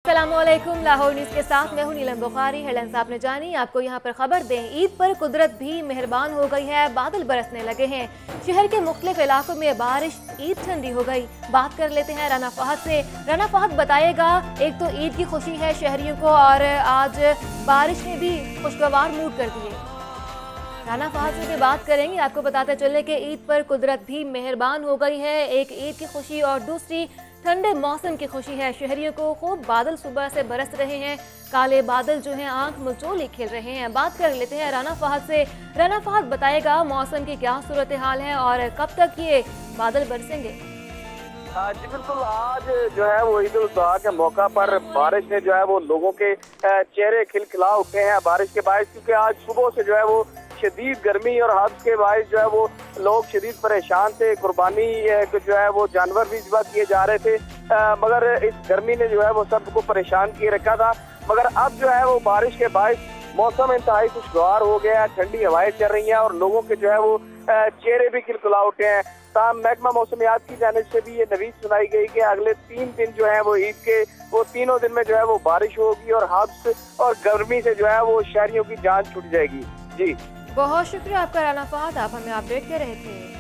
अस्सलामुअलैकुम। लाहौर न्यूज़ के साथ मैं हूं नीलम बुखारी। हेडलाइंस आपने जानी, आपको यहां पर खबर दें। ईद पर कुदरत भी मेहरबान हो गई है, बादल बरसने लगे हैं। शहर के मुख्तलिफ इलाकों में बारिश, ईद ठंडी हो गई। बात कर लेते हैं राना फहद से। राना फहद बताएगा, एक तो ईद की खुशी है शहरियों को और आज बारिश ने भी खुशगवार मूड कर दिए। राना फहद से भी बात करेंगे। आपको बताते चले कि ईद पर कुदरत भी मेहरबान हो गई है। एक ईद की खुशी और दूसरी ठंडे मौसम की खुशी है शहरियों को। खूब बादल सुबह से बरस रहे हैं, काले बादल जो हैं आंख मचोली खेल रहे हैं। बात कर लेते हैं राना फहद से। राना फहद बताएगा मौसम की क्या सूरत हाल है और कब तक ये बादल बरसेंगे। जी बिल्कुल, आज जो है वो ईद उल अजहा के मौका पर बारिश ने जो है वो लोगों के चेहरे खिलखिला उठे हैं बारिश के बायस, क्योंकि आज सुबह से जो है वो शदीद गर्मी और हब्स के बायस जो है वो लोग शदीद परेशान थे। कुर्बानी जो है वो जानवर भी ज़िबा किए जा रहे थे, मगर इस गर्मी ने जो है वो सबको परेशान किए रखा था। मगर अब जो है वो बारिश के बायस मौसम इंतहाई खुशगवार हो गया है, ठंडी हवाएं चल रही हैं और लोगों के जो है वो चेहरे भी खिलखिला उठे हैं। ताम महकमा मौसमियात की जानिब से भी ये नवीज सुनाई गई कि अगले 3 दिन जो है वो ईद के वो तीनों दिन में जो है वो बारिश होगी और हब्स और गर्मी से जो है वो शहरियों की जान छूट जाएगी। जी बहुत शुक्रिया आपका राना फहद, आप हमें अपडेट कर रहे थे।